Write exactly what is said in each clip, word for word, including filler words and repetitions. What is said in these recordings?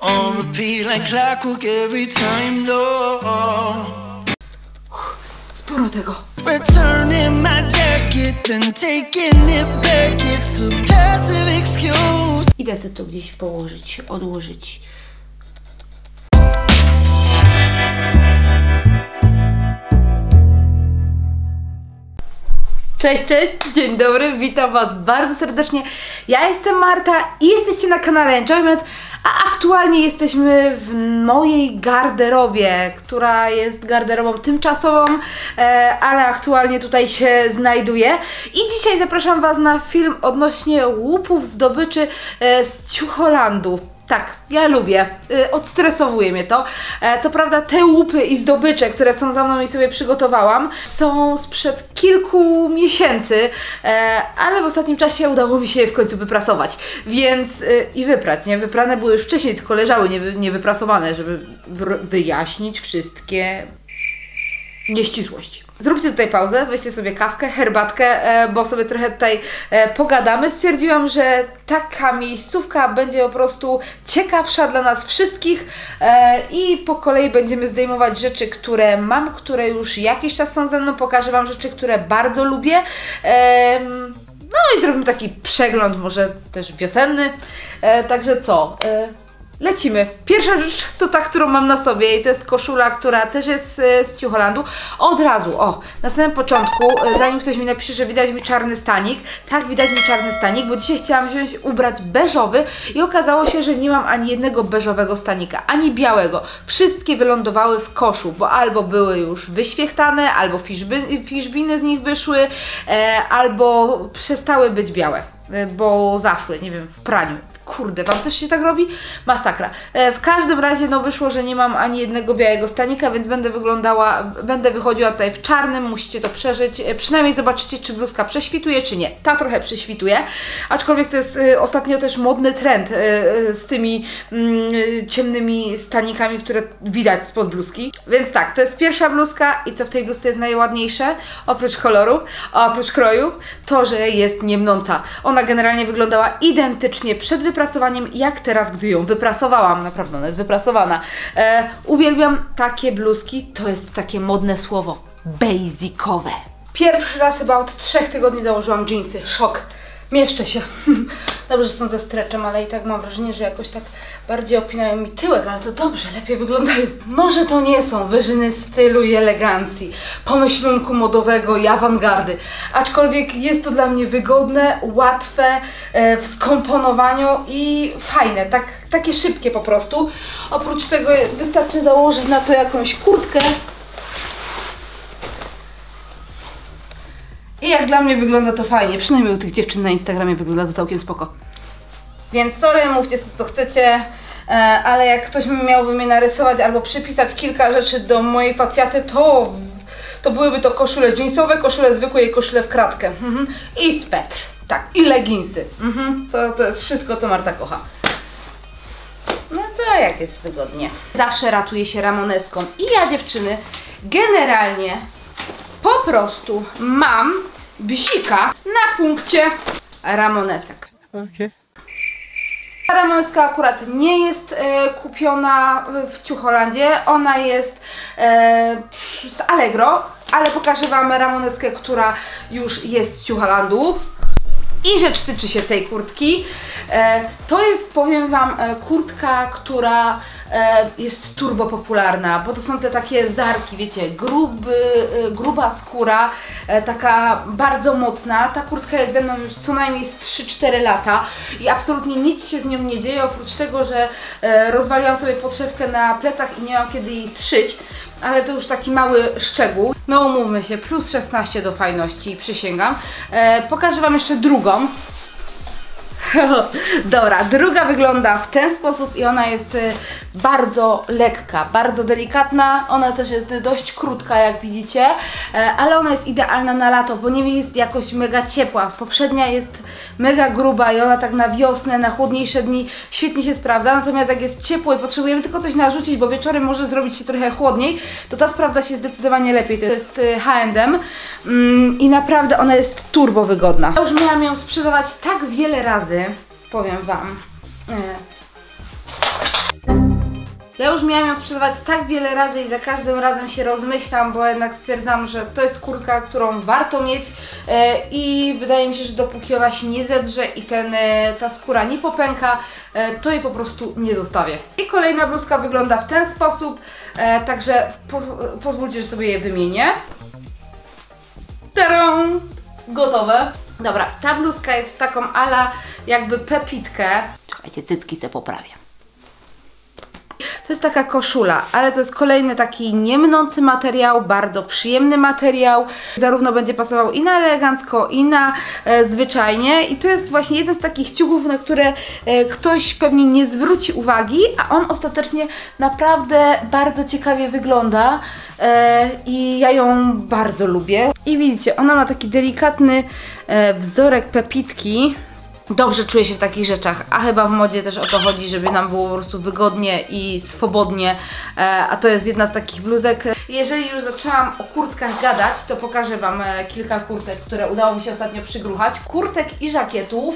On repeat like clockwork every time, no. Sporo tego. Returning my jacket, then taking it back. It's a passive excuse. Idę sobie to gdzieś położyć, odłożyć. Cześć, cześć, dzień dobry, witam Was bardzo serdecznie. Ja jestem Marta i jesteście na kanale Enjoyment, a aktualnie jesteśmy w mojej garderobie, która jest garderobą tymczasową, ale aktualnie tutaj się znajduję. I dzisiaj zapraszam Was na film odnośnie łupów zdobyczy z Ciucholandu. Tak, ja lubię, yy, odstresowuje mnie to. E, co prawda te łupy i zdobycze, które są za mną i sobie przygotowałam, są sprzed kilku miesięcy, e, ale w ostatnim czasie udało mi się je w końcu wyprasować, więc yy, i wyprać, nie? Wyprane były już wcześniej, tylko leżały nie, nie wyprasowane, żeby wyjaśnić wszystkie nieścisłości. Zróbcie tutaj pauzę, weźcie sobie kawkę, herbatkę, bo sobie trochę tutaj pogadamy. Stwierdziłam, że taka miejscówka będzie po prostu ciekawsza dla nas wszystkich i po kolei będziemy zdejmować rzeczy, które mam, które już jakiś czas są ze mną. Pokażę Wam rzeczy, które bardzo lubię. No i zrobimy taki przegląd, może też wiosenny. Także co? Lecimy. Pierwsza rzecz to ta, którą mam na sobie i to jest koszula, która też jest z, z Ciucholandu. Od razu, o, na samym początku, zanim ktoś mi napisze, że widać mi czarny stanik, tak, widać mi czarny stanik, bo dzisiaj chciałam wziąć, ubrać beżowy i okazało się, że nie mam ani jednego beżowego stanika, ani białego. Wszystkie wylądowały w koszu, bo albo były już wyświechtane, albo fiszby, fiszbiny z nich wyszły, e, albo przestały być białe, e, bo zaszły, nie wiem, w praniu. Kurde, Wam też się tak robi? Masakra. E, w każdym razie no wyszło, że nie mam ani jednego białego stanika, więc będę wyglądała, będę wychodziła tutaj w czarnym, musicie to przeżyć. E, przynajmniej zobaczycie, czy bluzka prześwituje, czy nie. Ta trochę prześwituje, aczkolwiek to jest e, ostatnio też modny trend e, e, z tymi mm, ciemnymi stanikami, które widać spod bluzki. Więc tak, to jest pierwsza bluzka i co w tej bluzce jest najładniejsze? Oprócz koloru, a oprócz kroju, to, że jest niemnąca. Ona generalnie wyglądała identycznie przed wypracowaniem jak teraz, gdy ją wyprasowałam. Naprawdę, ona jest wyprasowana. E, uwielbiam takie bluzki, to jest takie modne słowo, basicowe. Pierwszy raz chyba od trzech tygodni założyłam dżinsy. Szok. Mieszczę się. Dobrze, że są ze streczem, ale i tak mam wrażenie, że jakoś tak bardziej opinają mi tyłek, ale to dobrze, lepiej wyglądają. Może to nie są wyżyny stylu i elegancji, pomyślunku modowego i awangardy, aczkolwiek jest to dla mnie wygodne, łatwe e, w skomponowaniu i fajne, tak, takie szybkie po prostu. Oprócz tego wystarczy założyć na to jakąś kurtkę. I jak dla mnie wygląda to fajnie, przynajmniej u tych dziewczyn na Instagramie wygląda to całkiem spoko. Więc sorry, mówcie co chcecie, ale jak ktoś miałby mnie narysować albo przypisać kilka rzeczy do mojej facjaty, to, to byłyby to koszule jeansowe, koszule zwykłe i koszule w kratkę. Mhm. I swetr, tak, i leginsy. Mhm. To, to jest wszystko, co Marta kocha. No co, jak jest wygodnie. Zawsze ratuje się ramoneską. I ja, dziewczyny, generalnie po prostu mam bzika na punkcie ramonesek. Okay. Ta ramoneska akurat nie jest e, kupiona w Ciucholandzie, ona jest e, z Allegro, ale pokażę Wam ramoneskę, która już jest z Ciucholandu. I rzecz tyczy się tej kurtki. E, to jest, powiem Wam, e, kurtka, która e, jest turbo popularna, bo to są te takie zarki, wiecie, gruby, e, gruba skóra, e, taka bardzo mocna. Ta kurtka jest ze mną już co najmniej z trzy cztery lata i absolutnie nic się z nią nie dzieje, oprócz tego, że e, rozwaliłam sobie podszewkę na plecach i nie mam kiedy jej zszyć. Ale to już taki mały szczegół. No umówmy się, plus szesnaście do fajności, przysięgam. E, pokażę Wam jeszcze drugą. Dobra, druga wygląda w ten sposób i ona jest bardzo lekka, bardzo delikatna. Ona też jest dość krótka, jak widzicie, ale ona jest idealna na lato, bo nie jest jakoś mega ciepła. Poprzednia jest mega gruba i ona tak na wiosnę, na chłodniejsze dni świetnie się sprawdza. Natomiast jak jest ciepło i potrzebujemy tylko coś narzucić, bo wieczorem może zrobić się trochę chłodniej, to ta sprawdza się zdecydowanie lepiej. To jest H and M i naprawdę ona jest turbo wygodna. Ja już miałam ją sprzedawać tak wiele razy, powiem Wam. Ja już miałam ją sprzedawać tak wiele razy i za każdym razem się rozmyślam, bo jednak stwierdzam, że to jest kurtka, którą warto mieć e, i wydaje mi się, że dopóki ona się nie zedrze i ten, e, ta skóra nie popęka, e, to jej po prostu nie zostawię. I kolejna bluzka wygląda w ten sposób, e, także po, pozwólcie, że sobie je wymienię. Tadam! Gotowe. Dobra, ta bluzka jest w taką ala jakby pepitkę. Czekajcie, cycki se poprawię. To jest taka koszula, ale to jest kolejny taki niemnący materiał, bardzo przyjemny materiał. Zarówno będzie pasował i na elegancko, i na e, zwyczajnie. I to jest właśnie jeden z takich ciuchów, na które e, ktoś pewnie nie zwróci uwagi, a on ostatecznie naprawdę bardzo ciekawie wygląda. E, I ja ją bardzo lubię. I widzicie, ona ma taki delikatny e, wzorek pepitki. Dobrze czuję się w takich rzeczach, a chyba w modzie też o to chodzi, żeby nam było po prostu wygodnie i swobodnie, e, a to jest jedna z takich bluzek. Jeżeli już zaczęłam o kurtkach gadać, to pokażę Wam e, kilka kurtek, które udało mi się ostatnio przygruchać. Kurtek i żakietów.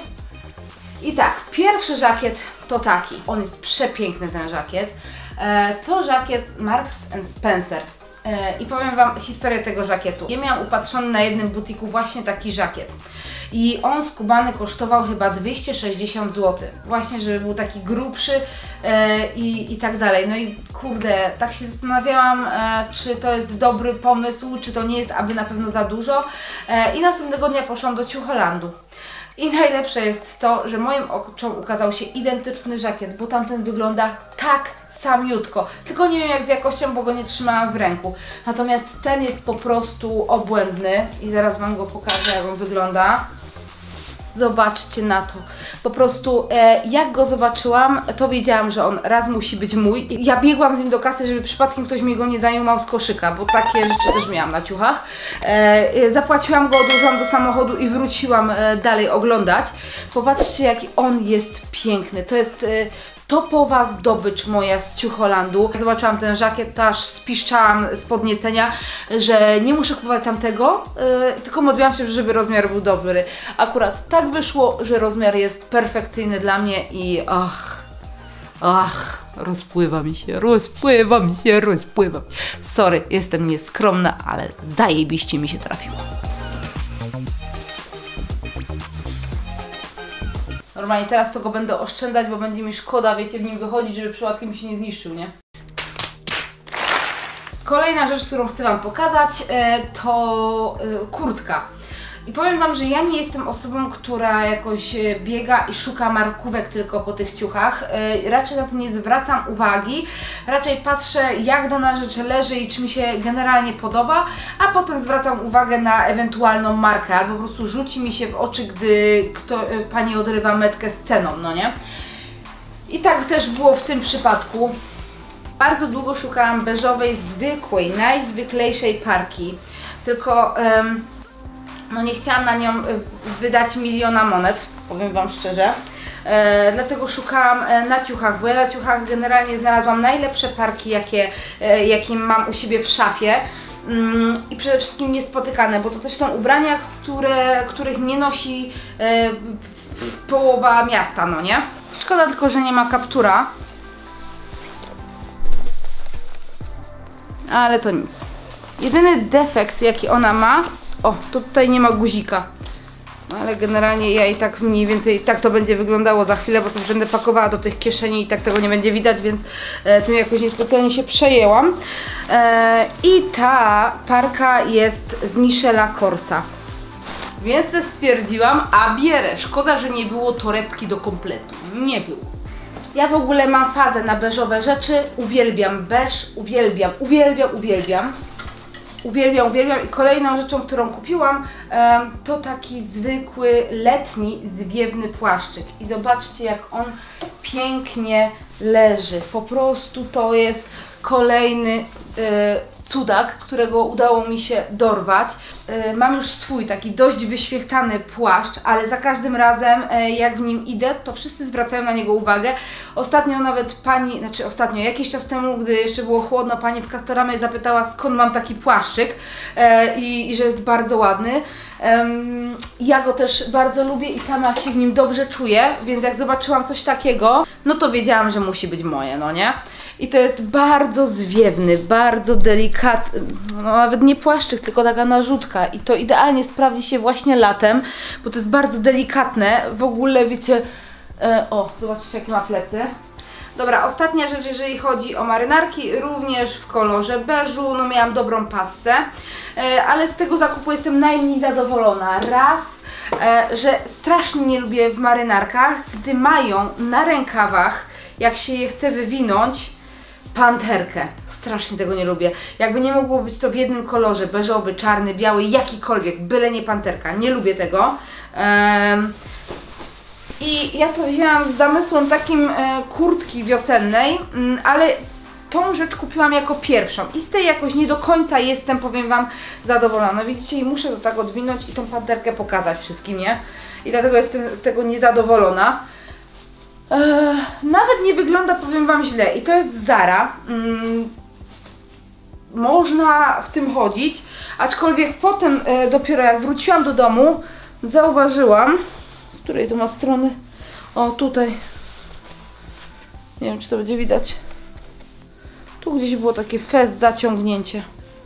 I tak, pierwszy żakiet to taki, on jest przepiękny ten żakiet. E, to żakiet Marks and Spencer. E, I powiem Wam historię tego żakietu. Ja miałam upatrzony na jednym butiku właśnie taki żakiet. I on skubany kosztował chyba dwieście sześćdziesiąt złotych. Właśnie, żeby był taki grubszy e, i, i tak dalej. No i kurde, tak się zastanawiałam, e, czy to jest dobry pomysł, czy to nie jest aby na pewno za dużo. E, I następnego dnia poszłam do Ciucholandu. I najlepsze jest to, że moim oczom ukazał się identyczny żakiet, bo tamten wygląda tak samiutko. Tylko nie wiem jak z jakością, bo go nie trzymałam w ręku. Natomiast ten jest po prostu obłędny i zaraz Wam go pokażę, jak on wygląda. Zobaczcie na to. Po prostu e, jak go zobaczyłam, to wiedziałam, że on raz musi być mój. Ja biegłam z nim do kasy, żeby przypadkiem ktoś mi go nie zajumał z koszyka, bo takie rzeczy też miałam na ciuchach. E, zapłaciłam go, odłożyłam do samochodu i wróciłam e, dalej oglądać. Popatrzcie, jaki on jest piękny. To jest e, topowa zdobycz moja z Ciucholandu. Zobaczyłam ten żakiet, to aż spiszczałam z podniecenia, że nie muszę kupować tamtego, yy, tylko modliłam się, żeby rozmiar był dobry. Akurat tak wyszło, że rozmiar jest perfekcyjny dla mnie i ach, ach, rozpływa mi się, rozpływa mi się, rozpływa. Sorry, jestem nieskromna, ale zajebiście mi się trafiło. Normalnie teraz to go będę oszczędzać, bo będzie mi szkoda, wiecie, w nim wychodzić, żeby przypadkiem mi się nie zniszczył, nie? Kolejna rzecz, którą chcę Wam pokazać, to kurtka. I powiem Wam, że ja nie jestem osobą, która jakoś biega i szuka markówek tylko po tych ciuchach. Raczej na to nie zwracam uwagi. Raczej patrzę, jak dana rzecz leży i czy mi się generalnie podoba, a potem zwracam uwagę na ewentualną markę, albo po prostu rzuci mi się w oczy, gdy kto, pani odrywa metkę z ceną, no nie? I tak też było w tym przypadku. Bardzo długo szukałam beżowej, zwykłej, najzwyklejszej parki, tylko um, no nie chciałam na nią wydać miliona monet, powiem Wam szczerze. E, dlatego szukałam e, na ciuchach, bo ja na ciuchach generalnie znalazłam najlepsze parki, jakie, e, jakie mam u siebie w szafie. Mm, I przede wszystkim niespotykane, bo to też są ubrania, które, których nie nosi e, połowa miasta, no nie? Szkoda tylko, że nie ma kaptura. Ale to nic. Jedyny defekt, jaki ona ma, o, to tutaj nie ma guzika. No ale generalnie ja i tak mniej więcej tak to będzie wyglądało za chwilę, bo coś będę pakowała do tych kieszeni i tak tego nie będzie widać, więc e, tym jakoś niespecjalnie się przejęłam. E, I ta parka jest z Michela Korsa. Więc stwierdziłam, a bierę. Szkoda, że nie było torebki do kompletu. Nie było. Ja w ogóle mam fazę na beżowe rzeczy. Uwielbiam beż, uwielbiam, uwielbiam, uwielbiam. Uwielbiam, uwielbiam i kolejną rzeczą, którą kupiłam, um, to taki zwykły, letni, zwiewny płaszczyk. I zobaczcie, jak on pięknie leży. Po prostu to jest kolejny y, cudak, którego udało mi się dorwać. Y, mam już swój taki dość wyświechtany płaszcz, ale za każdym razem y, jak w nim idę, to wszyscy zwracają na niego uwagę. Ostatnio nawet pani, znaczy ostatnio, jakiś czas temu, gdy jeszcze było chłodno, pani w Castoramie zapytała, skąd mam taki płaszczyk y, i, i że jest bardzo ładny. Um, ja go też bardzo lubię i sama się w nim dobrze czuję, więc jak zobaczyłam coś takiego, no to wiedziałam, że musi być moje, no nie? I to jest bardzo zwiewny, bardzo delikatny, no nawet nie płaszczyk, tylko taka narzutka i to idealnie sprawdzi się właśnie latem, bo to jest bardzo delikatne, w ogóle wiecie, e, o, zobaczcie jakie ma plecy. Dobra, ostatnia rzecz, jeżeli chodzi o marynarki, również w kolorze beżu, no miałam dobrą passę, e, ale z tego zakupu jestem najmniej zadowolona. Raz, e, że strasznie nie lubię w marynarkach, gdy mają na rękawach, jak się je chce wywinąć, panterkę. Strasznie tego nie lubię. Jakby nie mogło być to w jednym kolorze, beżowy, czarny, biały, jakikolwiek, byle nie panterka. Nie lubię tego. Um, I ja to wzięłam z zamysłem takim e, kurtki wiosennej, m, ale tą rzecz kupiłam jako pierwszą i z tej jakoś nie do końca jestem, powiem Wam, zadowolona. No widzicie, i muszę to tak odwinąć i tą panterkę pokazać wszystkim, nie? I dlatego jestem z tego niezadowolona. Eee, nawet nie wygląda, powiem Wam, źle i to jest Zara. Mm, można w tym chodzić, aczkolwiek potem e, dopiero jak wróciłam do domu, zauważyłam, z której to ma strony, o tutaj, nie wiem czy to będzie widać, tu gdzieś było takie fest zaciągnięcie.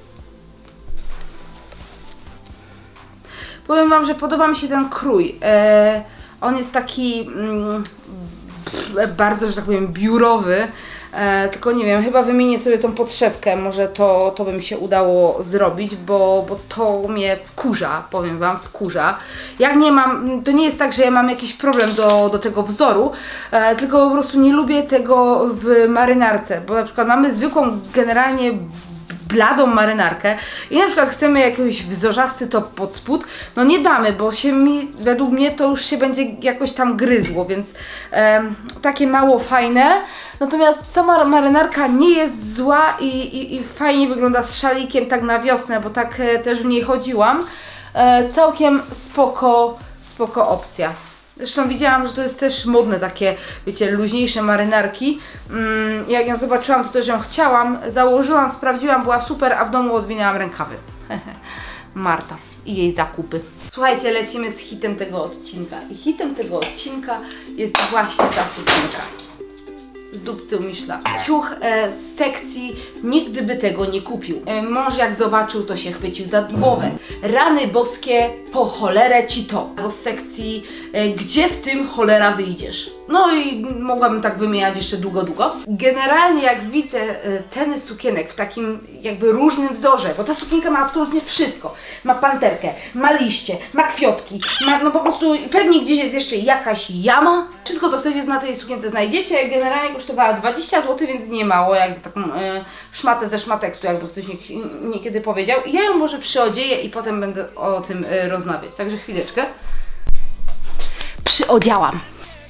Powiem Wam, że podoba mi się ten krój. E, on jest taki mm, bardzo, że tak powiem, biurowy. E, tylko nie wiem, chyba wymienię sobie tą podszewkę, może to, to by mi się udało zrobić, bo, bo to mnie wkurza, powiem Wam, wkurza. Jak nie mam, to nie jest tak, że ja mam jakiś problem do, do tego wzoru, e, tylko po prostu nie lubię tego w marynarce, bo na przykład mamy zwykłą generalnie bladą marynarkę i na przykład chcemy jakiś wzorzasty top pod spód, no nie damy, bo się mi, według mnie to już się będzie jakoś tam gryzło, więc e, takie mało fajne. Natomiast sama marynarka nie jest zła i, i, i fajnie wygląda z szalikiem tak na wiosnę, bo tak e, też w niej chodziłam. E, całkiem spoko, spoko opcja. Zresztą widziałam, że to jest też modne takie, wiecie, luźniejsze marynarki. Mm, jak ją zobaczyłam, to też ją chciałam. Założyłam, sprawdziłam, była super, a w domu odwinęłam rękawy. Marta i jej zakupy. Słuchajcie, lecimy z hitem tego odcinka. I hitem tego odcinka jest właśnie ta sukienka. Z dupcy Miszla. Ciuch e, z sekcji nigdy by tego nie kupił. E, mąż jak zobaczył, to się chwycił za głowę. Rany boskie, po cholerę ci to. Bo z sekcji e, gdzie w tym cholera wyjdziesz. No i mogłabym tak wymieniać jeszcze długo, długo. Generalnie jak widzę e, ceny sukienek w takim jakby różnym wzorze, bo ta sukienka ma absolutnie wszystko. Ma panterkę, ma liście, ma kwiotki, ma no po prostu pewnie gdzieś jest jeszcze jakaś jama. Wszystko co chcecie na tej sukience znajdziecie. Generalnie kosztowała dwadzieścia złotych, więc nie mało, jak za taką y, szmatę ze szmateksu, jakby ktoś nie, niekiedy powiedział. I ja ją może przyodzieję i potem będę o tym y, rozmawiać. Także chwileczkę. Przyodziałam.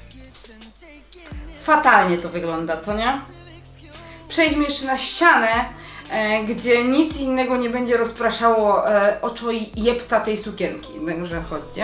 Fatalnie to wygląda, co nie? Przejdźmy jeszcze na ścianę, e, gdzie nic innego nie będzie rozpraszało e, oczojebca tej sukienki. Także chodźcie.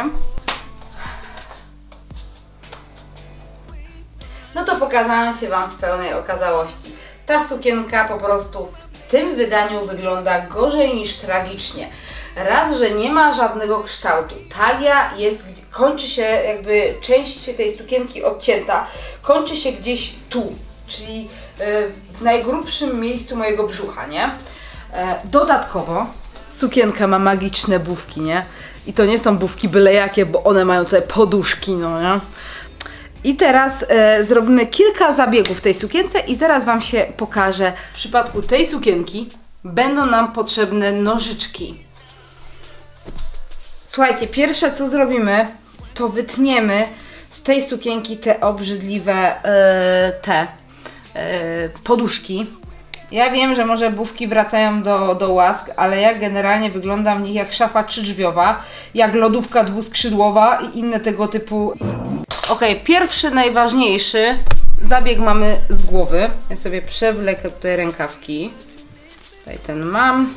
No to pokazałam się Wam w pełnej okazałości. Ta sukienka po prostu w tym wydaniu wygląda gorzej niż tragicznie. Raz, że nie ma żadnego kształtu. Talia jest, kończy się jakby część tej sukienki odcięta, kończy się gdzieś tu, czyli w najgrubszym miejscu mojego brzucha, nie? Dodatkowo sukienka ma magiczne bufki, nie? I to nie są bufki byle jakie, bo one mają tutaj poduszki, no nie? I teraz e, zrobimy kilka zabiegów w tej sukience i zaraz Wam się pokażę. W przypadku tej sukienki będą nam potrzebne nożyczki. Słuchajcie, pierwsze co zrobimy, to wytniemy z tej sukienki te obrzydliwe e, te e, poduszki. Ja wiem, że może bufki wracają do, do łask, ale ja generalnie wyglądam w nich jak szafa trzydrzwiowa, jak lodówka dwuskrzydłowa i inne tego typu. Ok, pierwszy, najważniejszy zabieg mamy z głowy. Ja sobie przewlekę tutaj rękawki. Tutaj ten mam.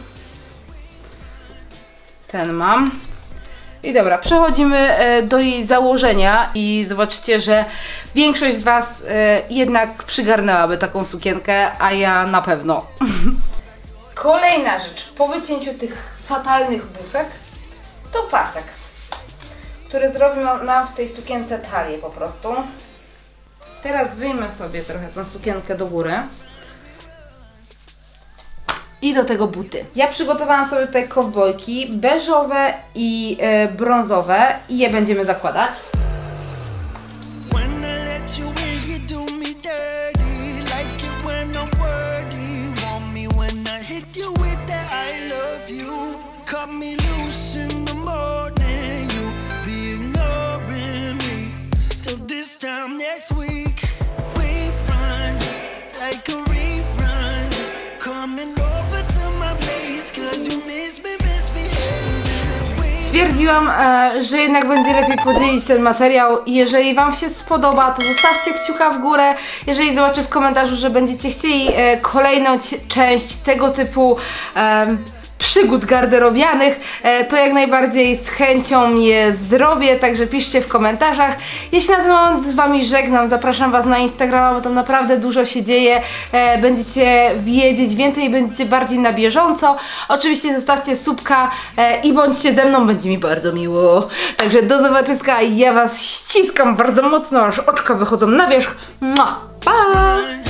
Ten mam. I dobra, przechodzimy do jej założenia i zobaczycie, że większość z Was jednak przygarnęłaby taką sukienkę, a ja na pewno. Kolejna rzecz, po wycięciu tych fatalnych bufek, to pasek, który zrobi nam w tej sukience talię po prostu. Teraz wyjmę sobie trochę tą sukienkę do góry. I do tego buty. Ja przygotowałam sobie tutaj kowbojki beżowe i e, brązowe i je będziemy zakładać. Stwierdziłam, że jednak będzie lepiej podzielić ten materiał i jeżeli Wam się spodoba, to zostawcie kciuka w górę. Jeżeli zobaczę w komentarzu, że będziecie chcieli kolejną część tego typu um, przygód garderobianych, to jak najbardziej z chęcią je zrobię, także piszcie w komentarzach. Ja się na ten moment z Wami żegnam, zapraszam Was na Instagrama, bo tam naprawdę dużo się dzieje, będziecie wiedzieć więcej i będziecie bardziej na bieżąco. Oczywiście zostawcie subka i bądźcie ze mną, będzie mi bardzo miło. Także do zobaczyska, ja Was ściskam bardzo mocno, aż oczka wychodzą na wierzch. Pa!